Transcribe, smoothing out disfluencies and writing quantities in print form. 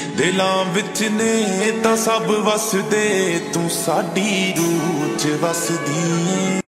दिलां विच ने तां सब वसदे, तू साडी रूह च वसदी।